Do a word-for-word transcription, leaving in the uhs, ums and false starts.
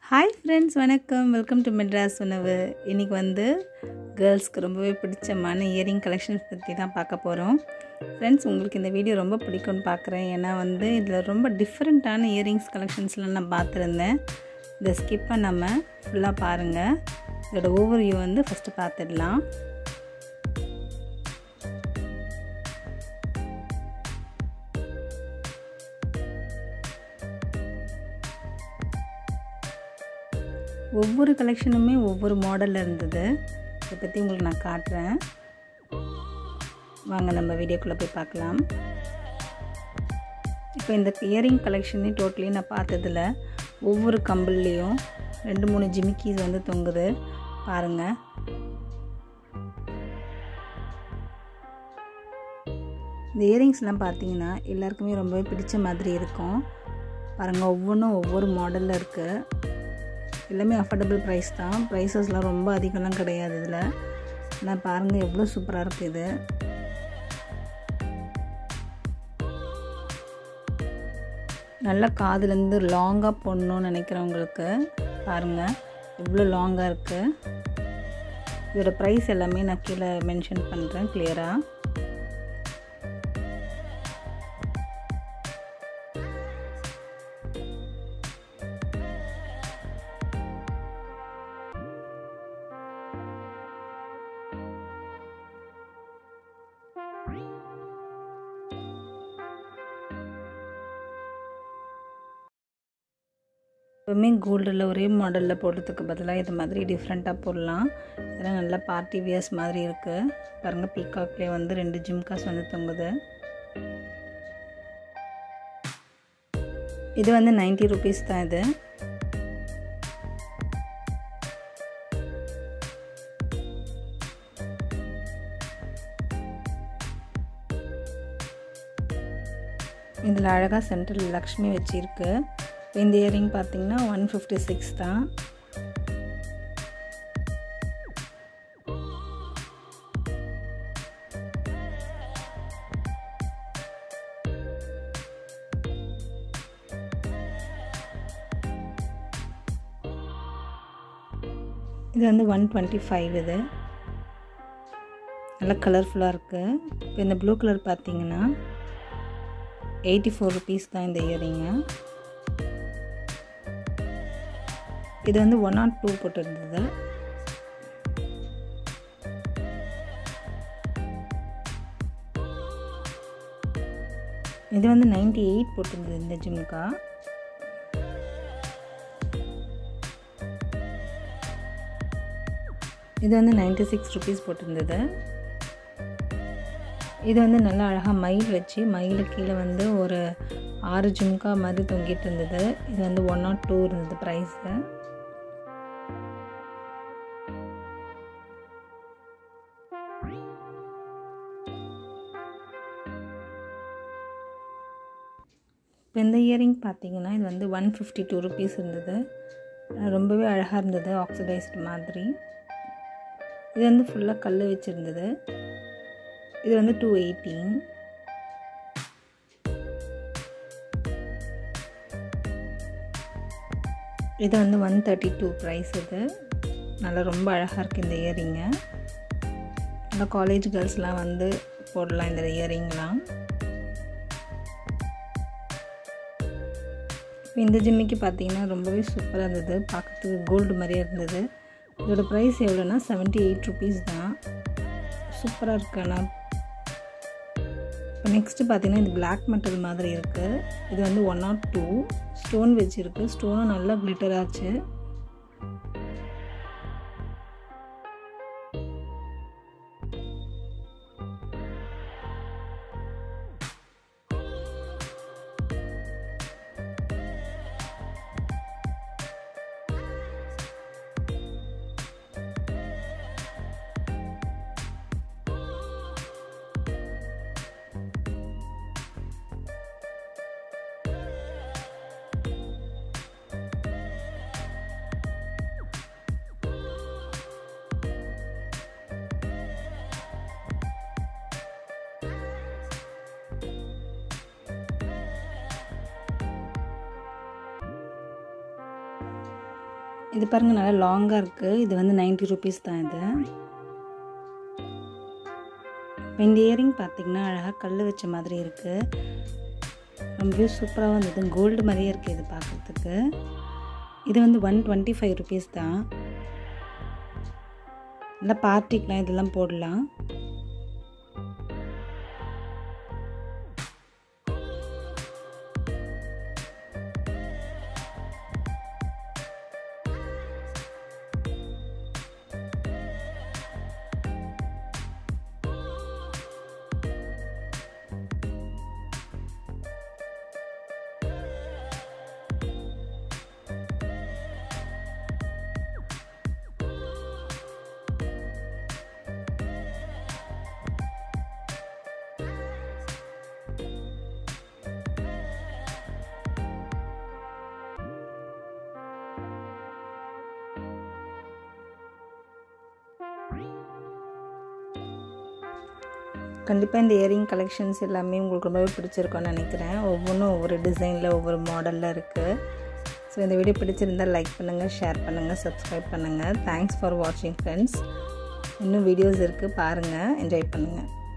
Hi friends, வணக்கம். Welcome to Madras உணவு. இன்றைக்கி வந்து கேர்ள்ஸ்க்கு ரொம்பவே பிடிச்சமான இயரிங் கலெக்ஷன்ஸ் பற்றி தான் பார்க்க போகிறோம். ஃப்ரெண்ட்ஸ், உங்களுக்கு இந்த வீடியோ ரொம்ப பிடிக்கும்னு பார்க்குறேன். ஏன்னா வந்து இதில் ரொம்ப டிஃப்ரெண்ட்டான இயரிங்ஸ் கலெக்ஷன்ஸ்லாம் நான் பார்த்துருந்தேன். இதை ஸ்கிப் பண்ணாமல் ஃபுல்லாக பாருங்கள். இதோட ஓவர்வியூ வந்து ஃபஸ்ட்டு பார்த்துடலாம். ஒவ்வொரு கலெக்ஷனுமே ஒவ்வொரு மாடலில் இருந்தது. இதை பற்றி உங்களுக்கு நான் காட்டுறேன். வாங்க நம்ம வீடியோக்குள்ளே போய் பார்க்கலாம். இப்போ இந்த இயரிங் கலெக்ஷனே டோட்டலி நான் பார்த்ததில் ஒவ்வொரு கம்பல்லையும் ரெண்டு மூணு ஜிமிக்கீஸ் வந்து தொங்குது பாருங்கள். இந்த இயரிங்ஸ்லாம் பார்த்தீங்கன்னா எல்லாருக்குமே ரொம்பவே பிடிச்ச மாதிரி இருக்கும். பாருங்கள், ஒவ்வொன்றும் ஒவ்வொரு மாடலில் இருக்குது. எல்லாமே அஃபோர்டபுள் ப்ரைஸ் தான். ப்ரைஸஸ்லாம் ரொம்ப அதிகம்லாம் கிடையாது இதில். ஆனால் பாருங்கள் எவ்வளோ சூப்பராக இருக்குது இது. நல்லா காதுலேருந்து லாங்காக போடணுன்னு நினைக்கிறவங்களுக்கு பாருங்கள் எவ்வளோ லாங்காக இருக்குது. இதோட ப்ரைஸ் எல்லாமே நான் கீழே மென்ஷன் பண்ணுறேன் கிளியராக. எப்போவுமே கோல்டில் ஒரே மாடலில் போடுறதுக்கு பதிலாக இது மாதிரி டிஃப்ரெண்ட்டாக போடலாம். இதெல்லாம் நல்லா பார்ட்டி வியர்ஸ் மாதிரி இருக்குது. பாருங்கள், பீகாக்லேயே வந்து ரெண்டு ஜிம்காஸ் வந்து தொங்குது. இது வந்து நைன்ட்டி ருபீஸ் தான். இது இதில் அழகாக சென்டரில் லக்ஷ்மி வச்சுருக்கு. இந்த இயரிங் பார்த்தீங்கன்னா ஒன் ஃபிஃப்டி சிக்ஸ் தான். இது வந்து ஒன் டுவெண்ட்டி ஃபைவ். இது நல்லா கலர்ஃபுல்லாக இருக்குது. இப்போ இந்த ப்ளூ கலர் பார்த்தீங்கன்னா எயிட்டி ஃபோர் ருபீஸ் தான் இந்த இயரிங்கு. இது வந்து ஒன் நாட் டூ போட்டிருந்தது. இது வந்து நைன்டி எயிட் போட்டிருந்தது இந்த ஜிம்கா. இது வந்து நைன்டி சிக்ஸ் ருபீஸ் போட்டிருந்தது. இது வந்து நல்லா அழகாக மயில் வச்சு மயிலு கீழே வந்து ஒரு ஆறு ஜிம்கா மாதிரி தொங்கிட்டு இருந்தது. இது வந்து ஒன் நாட் டூ இருந்தது ப்ரைஸு. இப்போ இந்த இயரிங் பார்த்தீங்கன்னா இது வந்து ஒன் ஃபிஃப்டி டூ ருபீஸ் இருந்தது. ரொம்பவே அழகாக இருந்தது, ஆக்சிடைஸ்டு மாதிரி. இது வந்து ஃபுல்லாக கல் வச்சுருந்தது. இது வந்து டூ எயிட்டீன். இது வந்து ஒன் தேர்ட்டி டூ ப்ரைஸ். இது நல்லா ரொம்ப அழகாக இருக்குது இந்த இயரிங்கு. நல்லா காலேஜ் கேர்ள்ஸ்லாம் வந்து போடலாம் இந்த இயரிங்லாம். இந்த ஜிம்மிக்கு பார்த்தீங்கன்னா ரொம்பவே சூப்பராக இருந்தது. பார்க்கறதுக்கு கோல்டு மாதிரியே இருந்தது. இதோட ப்ரைஸ் எவ்வளோனா செவன்ட்டி எயிட் ருபீஸ் தான். சூப்பராக இருக்கு. ஆனால் இப்போ நெக்ஸ்ட்டு பார்த்தீங்கன்னா இது பிளாக் மெட்டல் மாதிரி இருக்குது. இது வந்து ஒன் நாட் டூ ஸ்டோன் வச்சுருக்கு. ஸ்டோனும் நல்லா கிளிட்டர் ஆச்சு. இது பாருங்கள் நல்லா லாங்காக இருக்குது. இது வந்து நைன்ட்டி ருபீஸ் தான் இது. இந்த இயரிங் பார்த்திங்கன்னா அழகாக கல் வச்ச மாதிரி இருக்குது. ரொம்பவே சூப்பராக வந்தது. கோல்டு மாதிரியே இருக்குது இது பார்க்குறதுக்கு. இது வந்து ஒன் டுவெண்ட்டி ஃபைவ் ருபீஸ் தான். நல்லா பார்ட்டிக்கெலாம் இதெல்லாம் போடலாம். கண்டிப்பாக இந்த இயரிங் கலெக்ஷன்ஸ் எல்லாமே உங்களுக்கு ரொம்பவே பிடிச்சிருக்கும்னு நினைக்கிறேன். ஒவ்வொன்றும் ஒவ்வொரு டிசைனில் ஒவ்வொரு மாடலில் இருக்குது. ஸோ இந்த வீடியோ பிடிச்சிருந்தால் லைக் பண்ணுங்கள், ஷேர் பண்ணுங்கள், சப்ஸ்கிரைப் பண்ணுங்கள். தேங்க்ஸ் ஃபார் வாட்சிங் ஃப்ரெண்ட்ஸ். இன்னும் வீடியோஸ் இருக்குது, பாருங்கள், என்ஜாய் பண்ணுங்கள்.